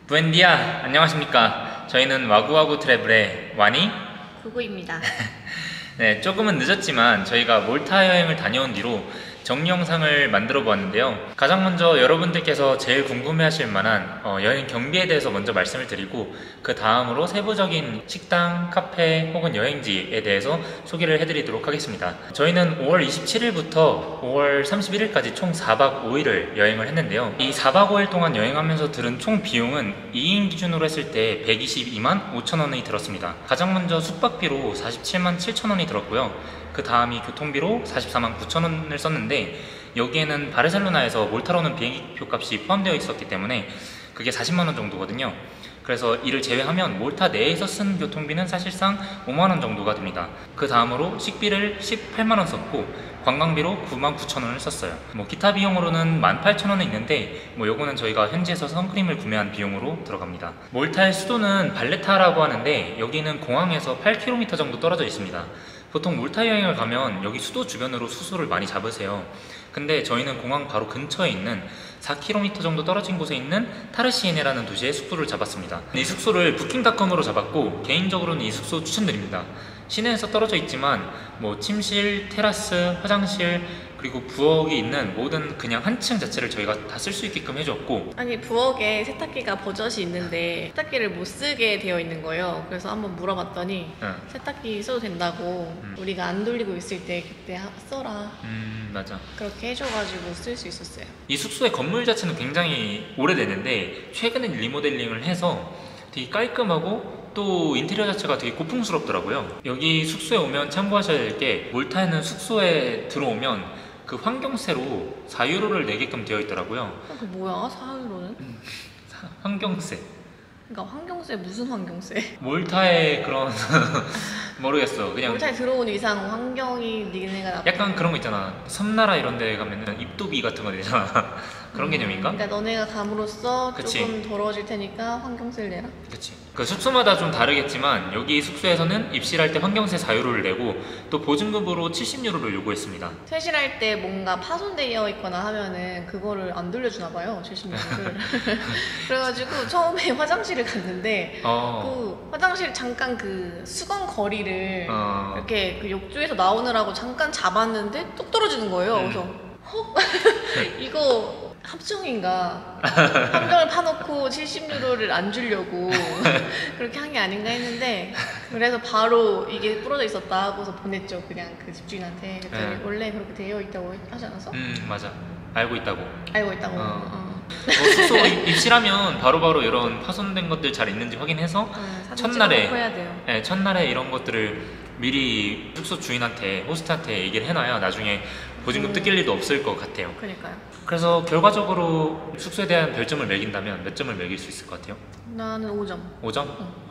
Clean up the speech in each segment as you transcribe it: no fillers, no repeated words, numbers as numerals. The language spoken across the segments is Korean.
부엔디아, 안녕하십니까. 저희는 와구와구 트래블의 와니 구구입니다. 네, 조금은 늦었지만 저희가 몰타 여행을 다녀온 뒤로 정리 영상을 만들어 보았는데요. 가장 먼저 여러분들께서 제일 궁금해하실 만한 여행 경비에 대해서 먼저 말씀을 드리고, 그 다음으로 세부적인 식당, 카페 혹은 여행지에 대해서 소개를 해드리도록 하겠습니다. 저희는 5월 27일부터 5월 31일까지 총 4박 5일을 여행을 했는데요. 이 4박 5일 동안 여행하면서 들은 총 비용은 2인 기준으로 했을 때 122만 5천 원이 들었습니다. 가장 먼저 숙박비로 47만 7천 원이 들었고요. 그 다음이 교통비로 44만 9천 원을 썼는데, 여기에는 바르셀로나에서 몰타로 오는 비행기표 값이 포함되어 있었기 때문에 그게 40만 원 정도거든요. 그래서 이를 제외하면 몰타 내에서 쓴 교통비는 사실상 5만 원 정도가 됩니다. 그 다음으로 식비를 18만 원 썼고, 관광비로 9만 9천 원을 썼어요. 기타 비용으로는 18,000원은 있는데, 요거는 저희가 현지에서 선크림을 구매한 비용으로 들어갑니다. 몰타의 수도는 발레타라고 하는데, 여기는 공항에서 8km 정도 떨어져 있습니다. 보통 몰타 여행을 가면 여기 수도 주변으로 수소를 많이 잡으세요. 근데 저희는 공항 바로 근처에 있는 4km 정도 떨어진 곳에 있는 타르시에네라는 도시에 숙소를 잡았습니다. 이 숙소를 부킹닷컴으로 잡았고, 개인적으로는 이 숙소 추천드립니다. 시내에서 떨어져 있지만 침실, 테라스, 화장실, 그리고 부엌이 있는 모든 그냥 한 층 자체를 저희가 다 쓸 수 있게끔 해줬고, 아니, 부엌에 세탁기가 버젓이 있는데 세탁기를 못 쓰게 되어 있는 거예요. 그래서 한번 물어봤더니 세탁기 써도 된다고, 우리가 안 돌리고 있을 때 그때 써라, 맞아, 그렇게 해줘가지고 쓸 수 있었어요. 이 숙소의 건물 자체는 굉장히 오래됐는데 최근에 리모델링을 해서 되게 깔끔하고, 또 인테리어 자체가 되게 고풍스럽더라고요. 여기 숙소에 오면 참고하셔야 될 게, 몰타에는 숙소에 들어오면 그 환경세로 4유로를 내게끔 되어 있더라고요. 그 뭐야, 4유로는? 환경세. 그러니까 환경세, 무슨 환경세? 몰타의 그런 모르겠어. 그냥 몰타에 들어온 이상 환경이 니네가 나쁜, 약간 그런 거 있잖아. 섬나라 이런 데 가면은 입도비 같은 거 되잖아. 그런 개념인가? 그러니까 너네가 감으로써 그치. 조금 더러워질 테니까 환경세를 내라? 그치. 그 숙소마다 좀 다르겠지만 여기 숙소에서는 입실할 때 환경세 4유로를 내고, 또 보증금으로 70유로를 요구했습니다. 퇴실할 때 뭔가 파손되어 있거나 하면은 그거를 안 돌려주나 봐요, 70유로를. 그래가지고 처음에 화장실을 갔는데 그 화장실 잠깐 그 수건 거리를 이렇게 그 욕조에서 나오느라고 잠깐 잡았는데 뚝 떨어지는 거예요. 그래서 이거 합정인가? 함정을 파놓고 70유로를 안 주려고 그렇게 한 게 아닌가 했는데, 그래서 바로 이게 부러져 있었다 하고서 보냈죠, 그냥 그 집주인한테. 그랬더니 원래 그렇게 되어 있다고 하지 않았어? 맞아. 알고 있다고. 알고 있다고. 숙소 입실하면 바로바로 이런 파손된 것들 잘 있는지 확인해서 첫날에 해야 돼요. 네, 첫날에 이런 것들을 미리 숙소 주인한테, 호스트한테 얘기를 해놔야 나중에 보증금 뜯길 일도 없을 것 같아요. 그러니까요. 그래서 결과적으로 숙소에 대한 별점을 매긴다면 몇 점을 매길 수 있을 것 같아요? 나는 5점. 5점?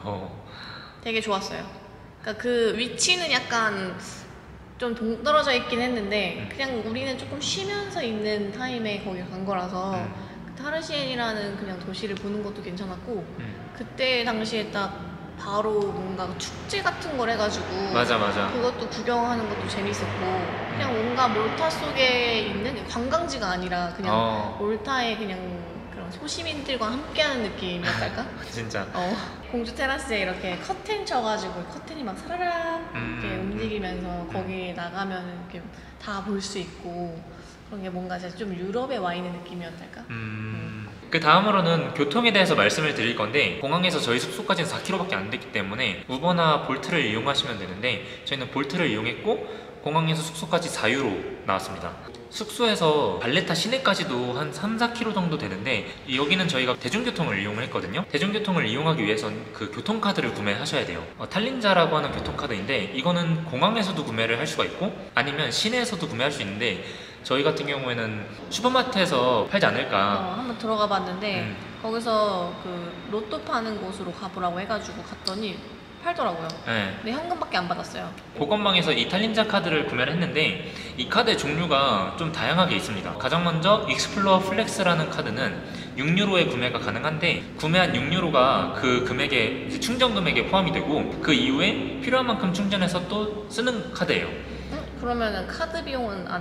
되게 좋았어요. 그러니까 그 위치는 약간 좀 동떨어져 있긴 했는데 그냥 우리는 조금 쉬면서 있는 타임에 거기 간 거라서 그 타르시엔이라는 그냥 도시를 보는 것도 괜찮았고, 그때 당시에 딱 바로 뭔가 축제 같은 걸 해가지고 맞아. 그것도 구경하는 것도 재밌었고, 그냥 뭔가 몰타 속에 있는 관광지가 아니라 그냥 몰타의 그냥 그런 소시민들과 함께하는 느낌이었달까? 진짜. 공주 테라스에 이렇게 커튼 쳐가지고 커튼이 막 사라락 이렇게 움직이면서 거기 나가면 이렇게 다 볼 수 있고, 그런 게 뭔가 진짜 좀 유럽에 와 있는 느낌이었달까? 그 다음으로는 교통에 대해서 말씀을 드릴 건데, 공항에서 저희 숙소까지는 4km밖에 안 됐기 때문에 우버나 볼트를 이용하시면 되는데, 저희는 볼트를 이용했고 공항에서 숙소까지 4유로 나왔습니다. 숙소에서 발레타 시내까지도 한 3-4km 정도 되는데, 여기는 저희가 대중교통을 이용을 했거든요. 대중교통을 이용하기 위해선 그 교통카드를 구매하셔야 돼요. 탈린자라고 하는 교통카드인데, 이거는 공항에서도 구매를 할 수가 있고 아니면 시내에서도 구매할 수 있는데, 저희 같은 경우에는 슈퍼마트에서 팔지 않을까. 한번 들어가 봤는데 거기서 그 로또 파는 곳으로 가보라고 해가지고 갔더니 팔더라고요. 네. 근데 현금밖에 안 받았어요. 보건방에서 이탈린자 카드를 구매를 했는데, 이 카드의 종류가 좀 다양하게 있습니다. 가장 먼저 익스플로어 플렉스라는 카드는 6유로에 구매가 가능한데, 구매한 6유로가 그 금액에, 충전 금액에 포함이 되고, 그 이후에 필요한 만큼 충전해서 또 쓰는 카드예요. 그러면은 카드 비용은 안 돼?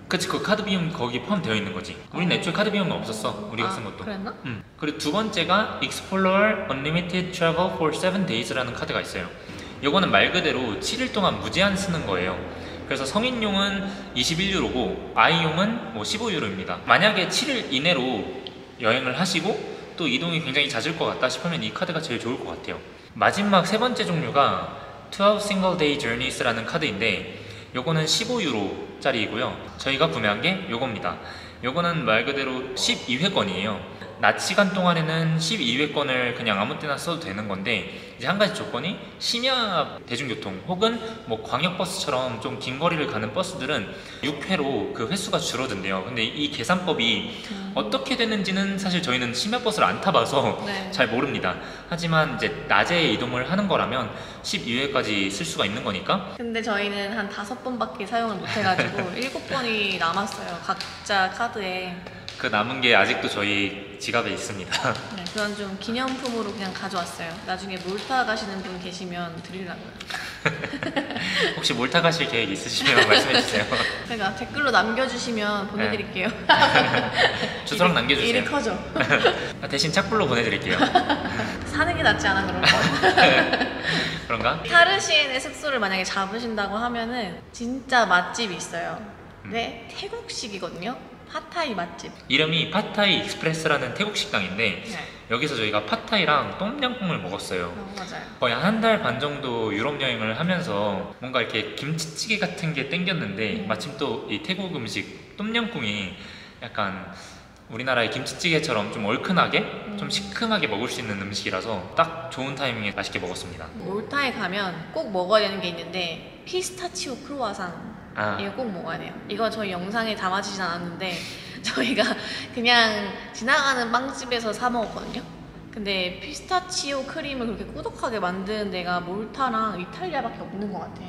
그치, 그 카드 비용 거기 포함되어 있는 거지. 우린 애초에 카드 비용은 없었어. 우리가 쓴 것도. 그랬나? 그리고 두 번째가 Explorer Unlimited Travel for 7 Days라는 카드가 있어요. 요거는 말 그대로 7일 동안 무제한 쓰는 거예요. 그래서 성인용은 21유로고 아이용은 뭐 15유로입니다. 만약에 7일 이내로 여행을 하시고 또 이동이 굉장히 잦을 것 같다 싶으면 이 카드가 제일 좋을 것 같아요. 마지막 세 번째 종류가 12 Single Day Journeys라는 카드인데 요거는 15유로짜리이고요. 저희가 구매한 게 요겁니다. 요거는 말 그대로 12회권이에요. 낮 시간 동안에는 12회권을 그냥 아무 때나 써도 되는 건데 이제 한 가지 조건이 심야 대중교통 혹은 뭐 광역버스처럼 좀 긴 거리를 가는 버스들은 6회로 그 횟수가 줄어든대요. 근데 이 계산법이 어떻게 되는지는 사실 저희는 심야버스를 안 타봐서 네. 잘 모릅니다. 하지만 이제 낮에 이동을 하는 거라면 12회까지 쓸 수가 있는 거니까. 근데 저희는 한 5번밖에 사용을 못 해가지고 7번이 남았어요. 각자 카드에. 그 남은 게 아직도 저희 지갑에 있습니다. 네, 그건 좀 기념품으로 그냥 가져왔어요. 나중에 몰타 가시는 분 계시면 드리려고요. 혹시 몰타 가실 계획 있으시면 말씀해주세요. 그러니까 댓글로 남겨주시면 보내드릴게요. 주소랑 남겨주세요. 일이 커져. 대신 착불로 보내드릴게요. 사는 게 낫지 않아 그런 거? 그런가? 타르시엔의 숙소를 만약에 잡으신다고 하면은 진짜 맛집이 있어요. 근데 태국식이거든요. 팟타이 맛집. 이름이 팟타이 익스프레스라는 태국 식당인데 네. 여기서 저희가 팟타이랑 똠양꿍을 먹었어요. 맞아요. 거의 한 달 반 정도 유럽 여행을 하면서 뭔가 이렇게 김치찌개 같은 게 땡겼는데 마침 또 이 태국 음식 똠양꿍이 약간 우리나라의 김치찌개처럼 좀 얼큰하게 좀 시큼하게 먹을 수 있는 음식이라서 딱 좋은 타이밍에 맛있게 먹었습니다. 몰타에 가면 꼭 먹어야 되는 게 있는데 피스타치오 크루아상 이거 꼭 먹어야 돼요. 이거 저희 영상에 담아지진 않았는데 저희가 그냥 지나가는 빵집에서 사 먹었거든요. 근데 피스타치오 크림을 그렇게 꾸덕하게 만드는 데가 몰타랑 이탈리아밖에 없는 것 같아.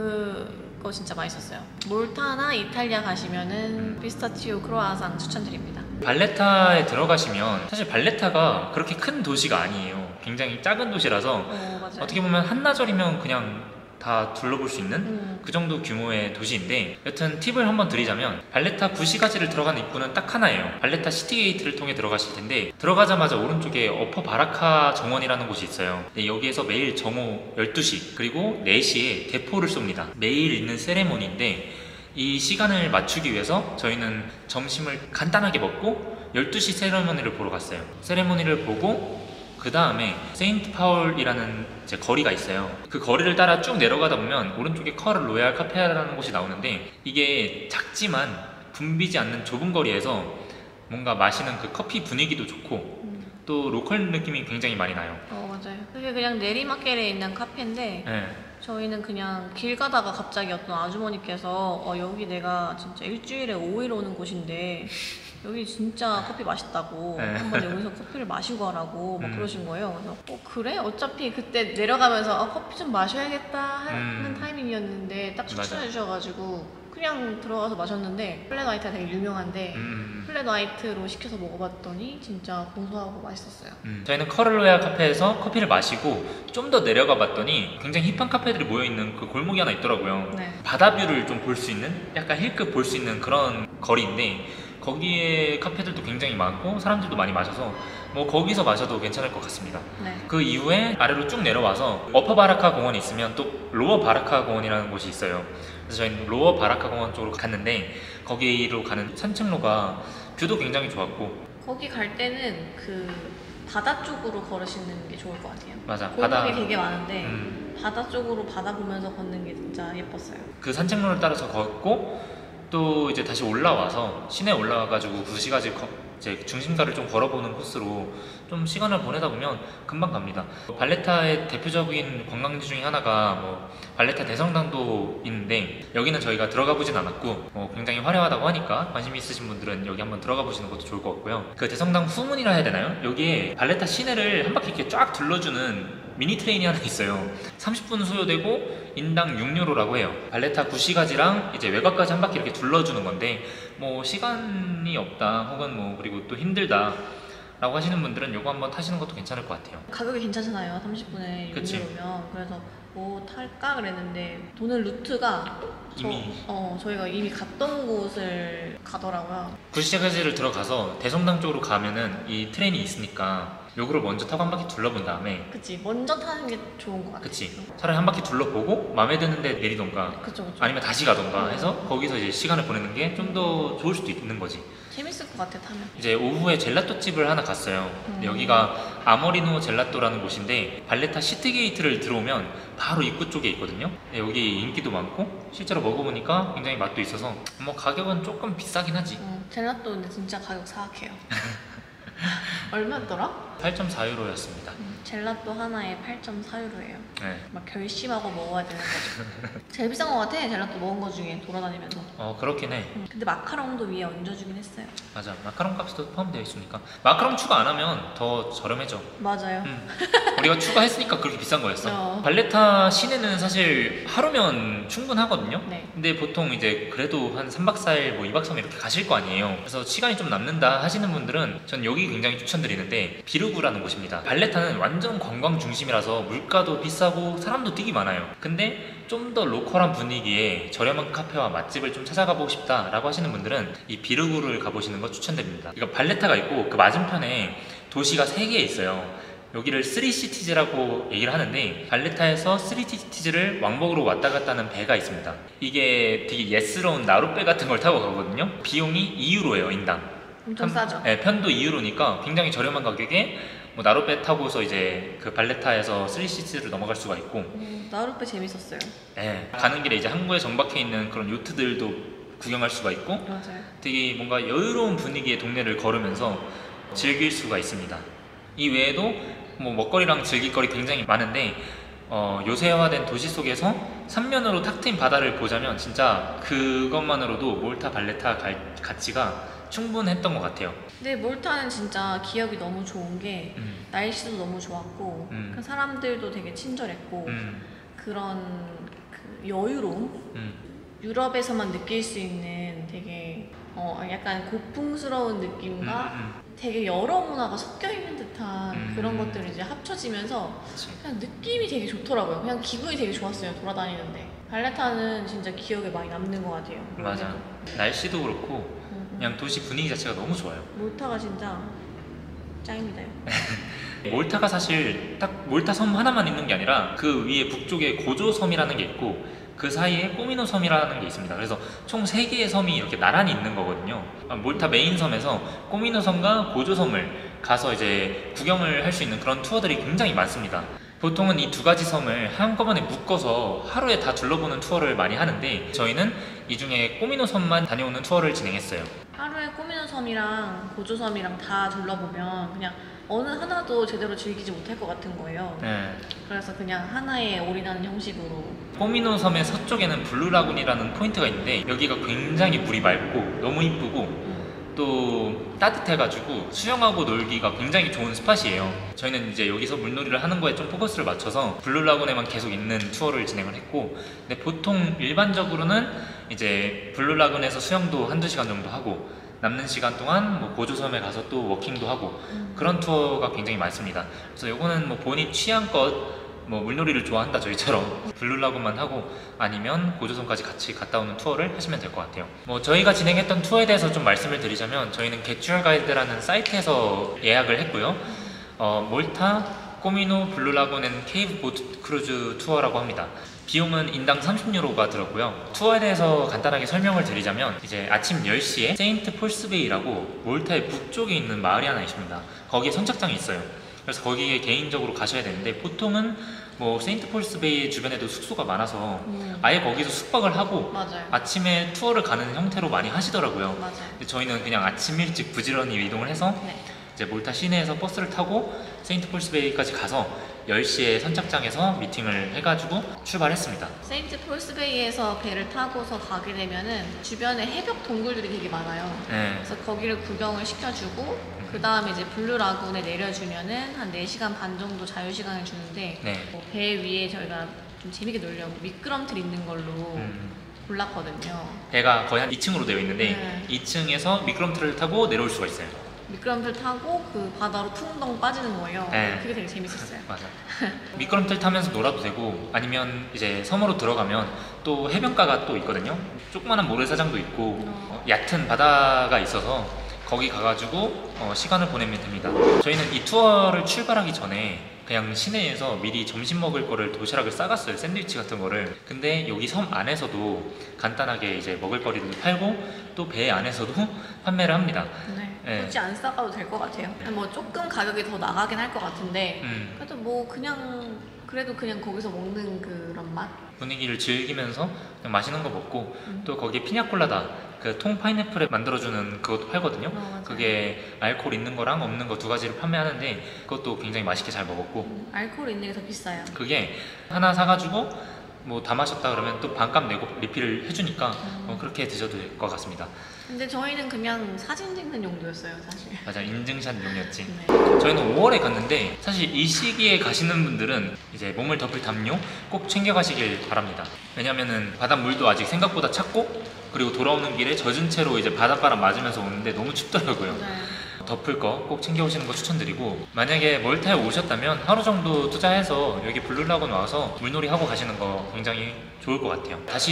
그거 진짜 맛있었어요. 몰타나 이탈리아 가시면은 피스타치오 크루아상 추천드립니다. 발레타에 들어가시면 사실 발레타가 그렇게 큰 도시가 아니에요. 굉장히 작은 도시라서 맞아요. 어떻게 보면 한나절이면 그냥 다 둘러볼 수 있는 그 정도 규모의 도시인데 여튼 팁을 한번 드리자면 발레타 구시가지를 들어가는 입구는 딱 하나예요. 발레타 시티게이트를 통해 들어가실 텐데 들어가자마자 오른쪽에 어퍼 바라카 정원이라는 곳이 있어요. 네, 여기에서 매일 정오 12시 그리고 4시에 대포를 쏩니다. 매일 있는 세레모니인데 이 시간을 맞추기 위해서 저희는 점심을 간단하게 먹고 12시 세레모니를 보러 갔어요. 세레모니를 보고 그 다음에 세인트 파울이라는 이제 거리가 있어요. 그 거리를 따라 쭉 내려가다 보면 오른쪽에 커를 로얄 카페라는 곳이 나오는데 이게 작지만 붐비지 않는 좁은 거리에서 뭔가 마시는 그 커피 분위기도 좋고 또 로컬 느낌이 굉장히 많이 나요. 맞아요. 그게 그냥 내리막길에 있는 카페인데 네. 저희는 그냥 길 가다가 갑자기 어떤 아주머니께서 여기 내가 진짜 일주일에 5일 오는 곳인데 여기 진짜 커피 맛있다고 한번 여기서 커피를 마시고 가라고 막 그러신 거예요. 그래서 그래? 어차피 그때 내려가면서 커피 좀 마셔야겠다 하는 타이밍이었는데 딱 추천해 주셔가지고 그냥 들어가서 마셨는데 플랫 화이트가 되게 유명한데 플랫 화이트로 시켜서 먹어봤더니 진짜 고소하고 맛있었어요. 저희는 커를로얄 카페에서 커피를 마시고 좀 더 내려가 봤더니 굉장히 힙한 카페들이 모여있는 그 골목이 하나 있더라고요. 네. 바다뷰를 좀 볼 수 있는 약간 힐급 볼 수 있는 그런 거리인데 거기에 카페들도 굉장히 많고 사람들도 많이 마셔서 뭐 거기서 마셔도 괜찮을 것 같습니다. 네. 그 이후에 아래로 쭉 내려와서 어퍼 바라카 공원이 있으면 또 로어 바라카 공원이라는 곳이 있어요. 그래서 저희는 로어 바라카 공원 쪽으로 갔는데 거기로 가는 산책로가 뷰도 굉장히 좋았고 거기 갈 때는 그 바다 쪽으로 걸으시는 게 좋을 것 같아요. 맞아. 골목이 되게 많은데 바다 쪽으로 바다 보면서 걷는 게 진짜 예뻤어요. 그 산책로를 따라서 걷고 또 이제 다시 올라와서 시내에 올라와가지고 구시가지 이제 중심가를 좀 걸어보는 코스로 좀 시간을 보내다 보면 금방 갑니다. 발레타의 대표적인 관광지 중에 하나가 뭐 발레타 대성당도 있는데 여기는 저희가 들어가 보진 않았고 굉장히 화려하다고 하니까 관심 있으신 분들은 여기 한번 들어가 보시는 것도 좋을 것 같고요. 그 대성당 후문이라 해야 되나요? 여기에 발레타 시내를 한 바퀴 이렇게 쫙 둘러주는 미니 트레인이 하나 있어요. 30분 소요되고 인당 6유로라고 해요. 발레타 구시가지랑 이제 외곽까지 한 바퀴 이렇게 둘러주는 건데 뭐 시간이 없다 혹은 뭐 그리고 또 힘들다 라고 하시는 분들은 요거 한번 타시는 것도 괜찮을 것 같아요. 가격이 괜찮잖아요. 30분에 6유로면. 그래서 뭐 탈까 그랬는데 도는 루트가 저희가 이미 갔던 곳을 가더라고요. 구시가지를 들어가서 대성당 쪽으로 가면은 이 트레인이 있으니까 요거를 먼저 타고 한 바퀴 둘러본 다음에 그치, 먼저 타는 게 좋은 것 같아. 그치, 차라리 한 바퀴 둘러보고 마음에 드는데 내리던가 그쵸. 아니면 다시 가던가 해서 거기서 이제 시간을 보내는 게 좀 더 좋을 수도 있는 거지. 재밌을 것 같아, 타면. 이제 오후에 젤라또 집을 하나 갔어요. 여기가 아모리노 젤라또라는 곳인데 발레타 시트게이트를 들어오면 바로 입구 쪽에 있거든요. 여기 인기도 많고 실제로 먹어보니까 굉장히 맛도 있어서 뭐 가격은 조금 비싸긴 하지. 젤라또 근데 진짜 가격 사악해요. 얼마였더라? 8.4유로였습니다. 젤라또 하나에 8.4유로예요. 네. 막 결심하고 먹어야 되는 거죠. 제일 비싼 것 같아, 젤라또 먹은 거 중에 돌아다니면서. 그렇긴 해. 근데 마카롱도 위에 얹어주긴 했어요. 맞아, 마카롱 값도 포함되어 있으니까. 마카롱 추가 안 하면 더 저렴해져. 맞아요. 우리가 추가했으니까 그렇게 비싼 거였어. 발레타 시내는 사실 하루면 충분하거든요. 네. 근데 보통 이제 그래도 한 3박 4일 뭐 2박 3일 이렇게 가실 거 아니에요. 그래서 시간이 좀 남는다 하시는 분들은 전 여기 굉장히 추천드리는데, 비르구라는 곳입니다. 발레타는 완전 관광 중심이라서 물가도 비싸고 사람도 되게 많아요. 근데 좀 더 로컬한 분위기에 저렴한 카페와 맛집을 좀 찾아가 보고 싶다라고 하시는 분들은 이 비르구를 가보시는 거 추천드립니다. 그러니까 발레타가 있고 그 맞은편에 도시가 3개 있어요. 여기를 쓰리시티즈라고 얘기를 하는데, 발레타에서 쓰리시티즈를 왕복으로 왔다 갔다 하는 배가 있습니다. 이게 되게 예스러운 나룻배 같은 걸 타고 가거든요. 비용이 2유로예요, 인당. 엄청 싸죠? 네, 편도 2유로니까 굉장히 저렴한 가격에 뭐 나룻배 타고서 이제 그 발레타에서 쓰리시티즈를 넘어갈 수가 있고. 나룻배 재밌었어요. 네, 가는 길에 이제 항구에 정박해 있는 그런 요트들도 구경할 수가 있고. 맞아요. 되게 뭔가 여유로운 분위기의 동네를 걸으면서 즐길 수가 있습니다. 이 외에도 뭐 먹거리랑 즐길거리 굉장히 많은데, 요새화된 도시 속에서 삼면으로 탁 트인 바다를 보자면 진짜 그것만으로도 몰타 발레타 갈 가치가 충분했던 것 같아요. 근데 몰타는 진짜 기억이 너무 좋은 게 날씨도 너무 좋았고 그 사람들도 되게 친절했고 그런 그 여유로움? 유럽에서만 느낄 수 있는 되게 약간 고풍스러운 느낌과 되게 여러 문화가 섞여 있는 듯한 그런 것들이 이제 합쳐지면서 그냥 느낌이 되게 좋더라고요. 그냥 기분이 되게 좋았어요, 돌아다니는데. 발레타는 진짜 기억에 많이 남는 것 같아요. 맞아. 날씨도 그렇고 그냥 도시 분위기 자체가 너무 좋아요. 몰타가 진짜 짱입니다요. 몰타가 사실 딱 몰타 섬 하나만 있는 게 아니라 그 위에 북쪽에 고조 섬이라는 게 있고 그 사이에 꼬미노 섬이라는 게 있습니다. 그래서 총 3개의 섬이 이렇게 나란히 있는 거거든요. 몰타 메인 섬에서 꼬미노 섬과 고조 섬을 가서 이제 구경을 할 수 있는 그런 투어들이 굉장히 많습니다. 보통은 이 2가지 섬을 한꺼번에 묶어서 하루에 다 둘러보는 투어를 많이 하는데, 저희는 이 중에 꼬미노 섬만 다녀오는 투어를 진행했어요. 하루에 꼬미노 섬이랑 고조 섬이랑 다 둘러보면 그냥 어느 하나도 제대로 즐기지 못할 것 같은 거예요. 네. 그래서 그냥 하나에 올인하는 형식으로. 꼬미노 섬의 서쪽에는 블루라군이라는 포인트가 있는데, 여기가 굉장히 물이 맑고 너무 이쁘고 또 따뜻해가지고 수영하고 놀기가 굉장히 좋은 스팟이에요. 저희는 이제 여기서 물놀이를 하는 거에 좀 포커스를 맞춰서 블루라군에만 계속 있는 투어를 진행을 했고, 근데 보통 일반적으로는 이제 블루라군에서 수영도 1~2시간 정도 하고 남는 시간 동안 뭐 고조섬에 가서 또 워킹도 하고 그런 투어가 굉장히 많습니다. 그래서 요거는 뭐 본인 취향껏 뭐 물놀이를 좋아한다 저희처럼 블루라군만 하고 아니면 고조섬까지 같이 갔다 오는 투어를 하시면 될 것 같아요. 뭐 저희가 진행했던 투어에 대해서 좀 말씀을 드리자면, 저희는 개추얼 가이드라는 사이트에서 예약을 했고요. 몰타, 꼬미노, 블루라군 앤 케이브 보트 크루즈 투어라고 합니다. 비용은 인당 30유로가 들었고요. 투어에 대해서 간단하게 설명을 드리자면, 이제 아침 10시에 세인트 폴스베이라고 몰타의 북쪽에 있는 마을이 하나 있습니다. 거기에 선착장이 있어요. 그래서 거기에 개인적으로 가셔야 되는데, 보통은 뭐 세인트 폴스베이 주변에도 숙소가 많아서 아예 거기서 숙박을 하고 맞아요. 아침에 투어를 가는 형태로 많이 하시더라고요. 맞아요. 근데 저희는 그냥 아침 일찍 부지런히 이동을 해서 이제 몰타 시내에서 버스를 타고 세인트 폴스베이까지 가서 10시에 선착장에서 미팅을 해가지고 출발했습니다. 세인트 폴스베이에서 배를 타고서 가게 되면은 주변에 해벽 동굴들이 되게 많아요. 네. 그래서 거기를 구경을 시켜주고 그 다음에 이제 블루라군에 내려주면은 한 4시간 반 정도 자유시간을 주는데 네. 배 위에 저희가 좀 재밌게 놀려고 미끄럼틀 있는 걸로 골랐거든요. 배가 거의 한 2층으로 되어 있는데 2층에서 미끄럼틀을 타고 내려올 수가 있어요. 미끄럼틀 타고 그 바다로 퉁덩 빠지는 거예요. 네. 그게 되게 재밌었어요. 맞아. 미끄럼틀 타면서 놀아도 되고 아니면 이제 섬으로 들어가면 또 해변가가 또 있거든요. 조그마한 모래사장도 있고 얕은 바다가 있어서 거기 가가지고 시간을 보내면 됩니다. 저희는 이 투어를 출발하기 전에 그냥 시내에서 미리 점심 먹을 거를 도시락을 싸갔어요. 샌드위치 같은 거를. 근데 여기 섬 안에서도 간단하게 이제 먹을 거리를 팔고 또 배 안에서도 판매를 합니다. 네. 네. 굳이 안 싸가도 될 것 같아요. 뭐 조금 가격이 더 나가긴 할 것 같은데 그래도 뭐 그래도 그냥 거기서 먹는 그런 맛? 분위기를 즐기면서 그냥 맛있는 거 먹고 또 거기에 피냐콜라다 그 통 파인애플에 만들어주는 그것도 팔거든요. 맞아요. 그게 알코올 있는 거랑 없는 거 두 가지를 판매하는데 그것도 굉장히 맛있게 잘 먹었고 알코올 있는 게 더 비싸요. 그게 하나 사가지고 뭐 다 마셨다 그러면 또 반값 내고 리필을 해주니까 그렇게 드셔도 될 것 같습니다. 근데 저희는 그냥 사진 찍는 용도였어요, 사실. 맞아, 인증샷 용이었지. 네. 저희는 5월에 갔는데 사실 이 시기에 가시는 분들은 이제 몸을 덮을 담요 꼭 챙겨가시길 바랍니다. 왜냐면은 바닷물도 아직 생각보다 찼고 그리고 돌아오는 길에 젖은 채로 이제 바닷바람 맞으면서 오는데 너무 춥더라고요. 네. 덮을 거 꼭 챙겨오시는 거 추천드리고 만약에 멀타에 오셨다면 하루 정도 투자해서 여기 블루라군 와서 물놀이 하고 가시는 거 굉장히 좋을 것 같아요. 다시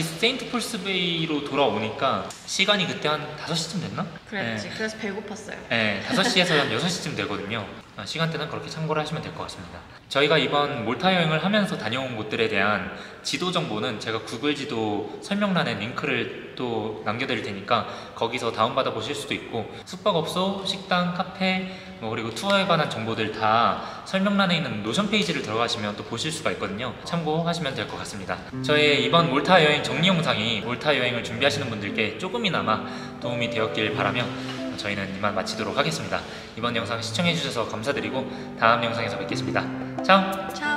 세인트폴스베이로 돌아오니까 시간이 그때 한 5시쯤 됐나? 그랬지. 그래서 배고팠어요. 네, 5시에서 한 6시쯤 되거든요. 시간대는 그렇게 참고를 하시면 될 것 같습니다. 저희가 이번 몰타 여행을 하면서 다녀온 곳들에 대한 지도 정보는 제가 구글 지도 설명란에 링크를 또 남겨드릴 테니까 거기서 다운받아 보실 수도 있고 숙박업소, 식당, 카페 그리고 투어에 관한 정보들 다 설명란에 있는 노션 페이지를 들어가시면 또 보실 수가 있거든요. 참고하시면 될 것 같습니다. 저의 이번 몰타 여행 정리 영상이 몰타 여행을 준비하시는 분들께 조금이나마 도움이 되었길 바라며 저희는 이만 마치도록 하겠습니다. 이번 영상 시청해주셔서 감사드리고 다음 영상에서 뵙겠습니다. 차오! 차오!